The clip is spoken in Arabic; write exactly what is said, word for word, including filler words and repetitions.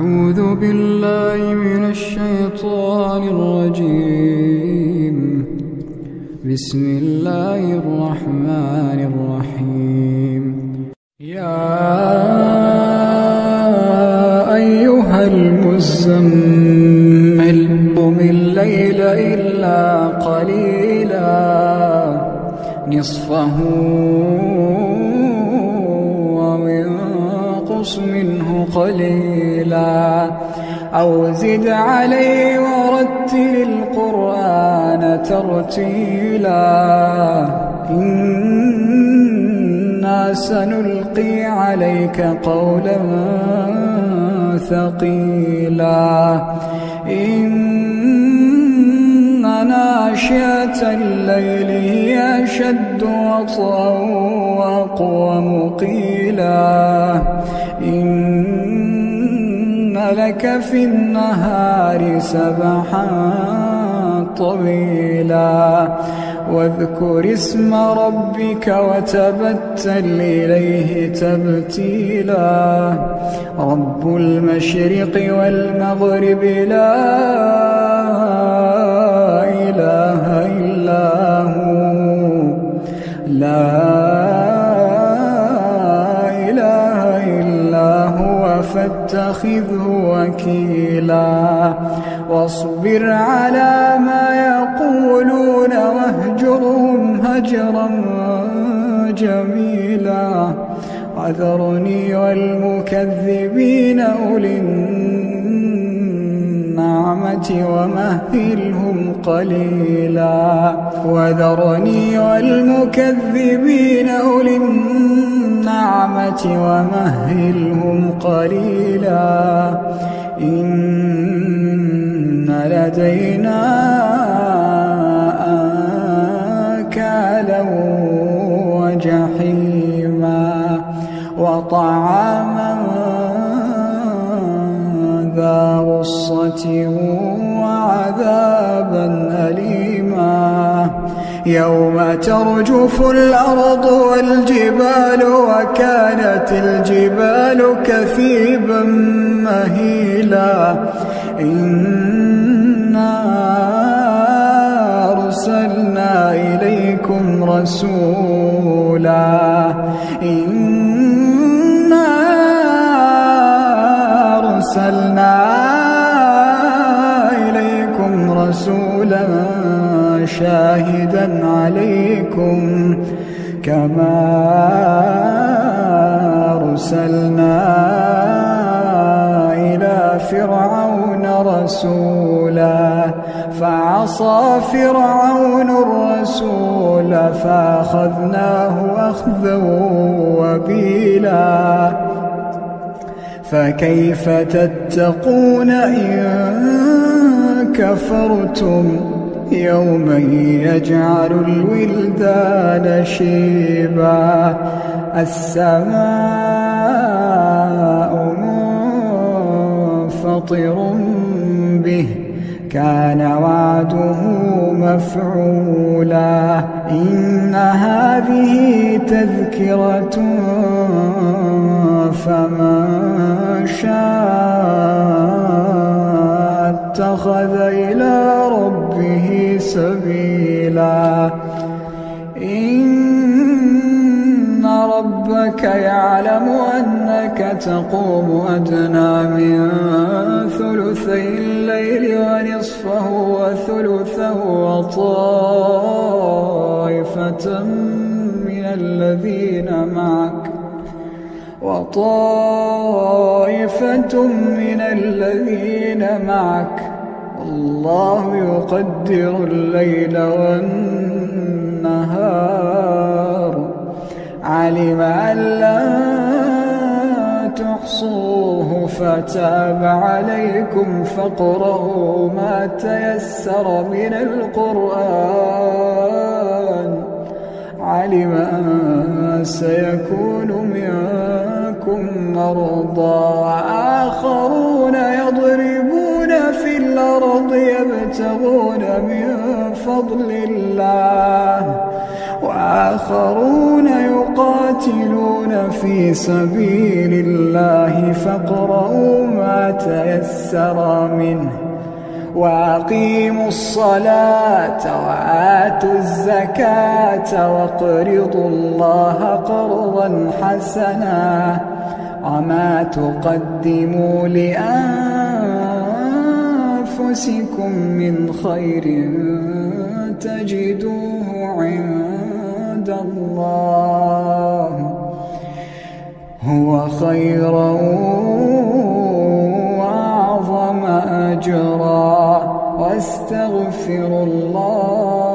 أعوذ بالله من الشيطان الرجيم. بسم الله الرحمن الرحيم. يا أيها المزمل قم الليل إلا قليلا نصفه أو انقص منه قليلا أو زد عليه ورتل القرآن ترتيلا إنا سنلقي عليك قولا ثقيلا إن ناشئة الليل هي أشد وطئا وأقوم قيلا إن لك في النهار سبحا طويلا واذكر اسم ربك وتبتل إليه تبتيلا رب المشرق والمغرب لا إله إلا هو لا إله إلا هو فاتخذه وكيلا واصبر على ما يقولون واهجرهم هجرا جميلا وذرني والمكذبين أولي النعمة ومهلهم قليلا وذرني والمكذبين أولي النعمة ومهلهم قليلا إن لدينا أنكالا وجحيما وطعاما ذا غصة وعذابا أليما يوم ترجف الأرض والجبال وكانت الجبال كثيبا مهيلا إنا أرسلنا إليكم رسولا إنا أرسلنا إليكم رسولا شاهدا عليكم كما أرسلنا إلى فرعون رسولا فعصى فرعون الرسول فأخذناه أخذا وبيلا فكيف تتقون إن كفرتم يوما يجعل الولدان شيبا السماء منفطر به كان وعده مفعولا إن هذه تذكرة فمن شاء اتخذ إلى ربه سبيلا إن ربك يعلم أنك تقوم أدنى من ثلثي الليل ونصفه وثلثه وطائفة من الذين معك وطائفة من الذين معك الله يقدر الليل والنهار علم أن لا تحصوه فتاب عليكم فاقرؤوا ما تيسر من القرآن علم أن سيكون منكم مرضى وآخرون يضربون في الأرض يبتغون من فضل الله وآخرون يقاتلون في سبيل الله فاقرؤوا ما تيسر منه وأقيموا الصلاة وآتوا الزكاة وأقرضوا الله قرضا حسنا وما تقدموا لأنفسكم من خير تجدوه عند الله هو خيرا وأعظم أجرا واستغفروا الله